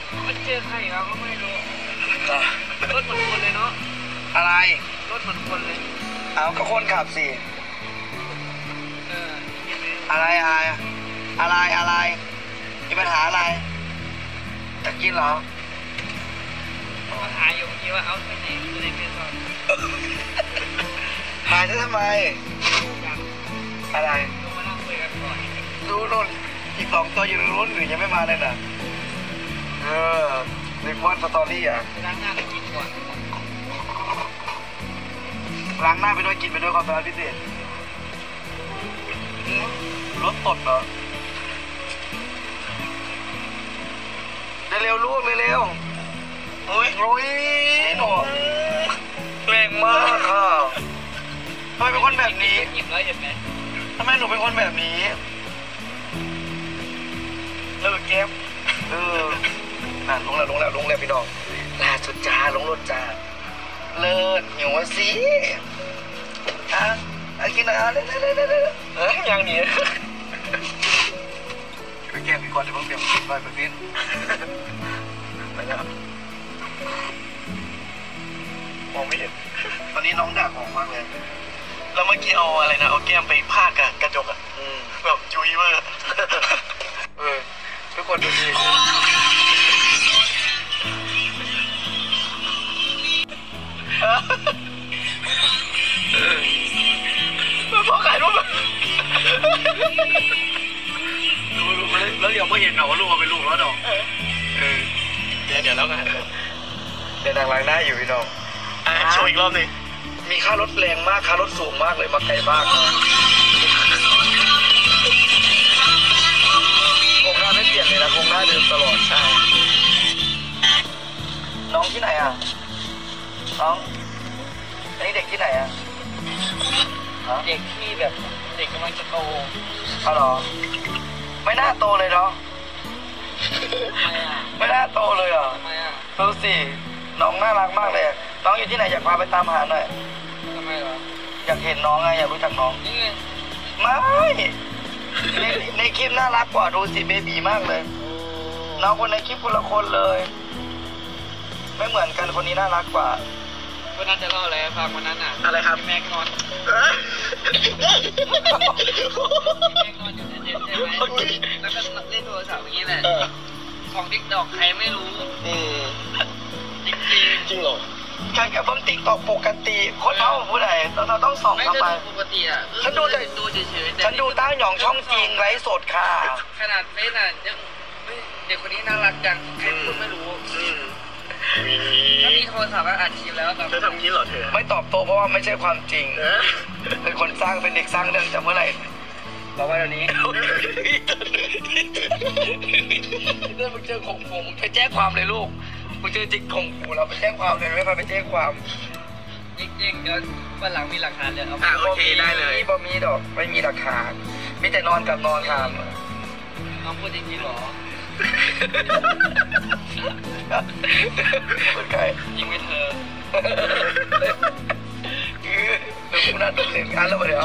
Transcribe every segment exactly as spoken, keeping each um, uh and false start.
มันเจอใครครับก็ไม่รู้รถเหมือนคนเลยเนาะอะไรรถเหมือนคนเลยเอาก็คนขับสิเอออะไรอะไรอะไรอะไรมีปัญหาอะไรจะกินเหรอมาหาอยู่เมื่อกี้ว่าเอาไปไหนไปไหนเป็นตอนหายจะทำไมอะไรลงมานั่งคุยกันก่อนดูนู่นอีกสองตัวอยู่รุ่นหนึ่งยังไม่มาเลยนะเออในวอดสตอรี่อ่ะล้างหน้าไปกินก่อนล้างหน้าไปด้วยกินไปด้วยความสามารถพิเศษรถตดเหรอเร็วๆลูกเร็วๆโอ้ยโอ้ยหนูแรงมากค่ะทำไมเป็นคนแบบนี้หยิบแล้วเห็นไหมทำไมหนูเป็นคนแบบนี้เลิกแก๊บเออน่ะลงแล้วลงแล้วลงแล้วพี่น้องล่าสุดจ้าลงรถจ้าเลิศหิวสิอ่ะอ่ะกินอะไรเร็วเร็วเร็วเร็วเอ้ยยังหนีไปแก้พี่ก่อนเดี๋ยวผมเปลี่ยนไปไปพิ้นไปแล้วมองไม่เห็นตอนนี้น้องด่าของมากเลยแล้วเมื่อกี้เอาอะไรนะเอาแก้มไปพาดกับกระจกอ่ะแบบจุยเวอร์เออทุกคนดูดีมาพอขายรูปดูดูแล้วเดี๋ยวไม่เห็นหรอว่าลูกเป็นลูกแล้วดอกเออเดี๋ยวเดี๋ยวแล้วกันเดี๋ยวดังล้างหน้าอยู่พี่น้องอ่ะโชว์อีกรอบหนึ่งมีค่ารถแรงมากค่ารถสูงมากเลยมาไกลมากโครงหน้าไม่เปลี่ยนเลยนะโครงหน้าเดิมตลอดใช่น้องที่ไหนอ่ะน้องอันนี้เด็กที่ไหนอ่ะเด็กที่แบบเด็กกำลังจะโตเอาหรอไม่น่าโตเลยเนาะไม่น่าโตเลยอ่ะดูสิน้องน่ารักมากเลยน้องอยู่ที่ไหนอยากพาไปตามหาหน่อยทำไมเหรออยากเห็นน้องไงอยากรู้จักน้องนี่ไงไม่ในในคลิปน่ารักกว่าดูสิเบบีมากเลยน้องคนในคลิปคนละคนเลยไม่เหมือนกันคนนี้น่ารักกว่าวันนั้นจะเล่าอะไรฟังวันนั้นอ่ะอะไรครับแม็กนอนแม็กนอนอยู่ในเต็นท์ใช่ไหมแล้วก็เล่นโทรศัพท์อย่างนี้แหละของติ๊กดอกใครไม่รู้อืมจริงจริงจริงเหรอการกับบังติ๊กตอกปกติคนเท่าผู้ใดเราต้องส่องเข้าไปปกติอ่ะฉันดูแต่ดูเฉยๆฉันดูต้าหยองช่องจริงไลฟ์สดค่ะขนาดเฟซอ่ะยังเด็กคนนี้น่ารักจังใครพูดไม่รู้ถ้ามีโทรศัพท์ก็อัดคลิปแล้วเธอทำงี้เหรอเธอไม่ตอบโต้เพราะว่าไม่ใช่ความจริงเป็นคนสร้างเป็นเด็กสร้างเรื่องจากเมื่อไหร่บอกว่าเดี๋ยวนี้เรื่องมึงเจอข่มขู่มึงไปแจ้งความเลยลูกมึงเจอจิกข่มขู่เราไปแจ้งความเลยไม่พาไปแจ้งความจริงๆเดี๋ยววันหลังมีหลักฐานเลยเอาโอเคได้เลยบ่มีดอกไม่มีหลักฐานมีแต่นอนกับนอนค่ะน้องพูดจริงๆหรอเป็นใครยิงไปเธอคือดูน่าตื่นเต้นกันแล้วเดี๋ยว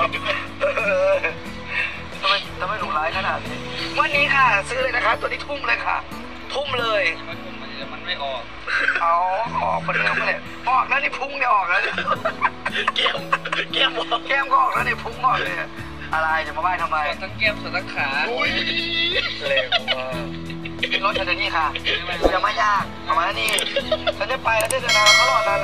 ทำไมทำไมดุร้ายขนาดนี้วันนี้ค่ะซื้อเลยนะคะตัวนี้ทุ่มเลยค่ะทุ่มเลยมันทุ่มมันจะมันไม่ออกอ๋อออกมาเดิมเลยออกแล้วนี่พุ่งเนี่ยออกแล้วเนี่ยแก้มแก้มแก้มก็ออกแล้วนี่พุ่งออกเลยอะไรจะมาไหว้ทำไมทั้งแก้มส่วนทั้งขาเร็วมากรถฉันจะนี่ค่ะอย่ามายากเอามานี่ฉันจะไปแล้วเทศนาเขาหรอนะ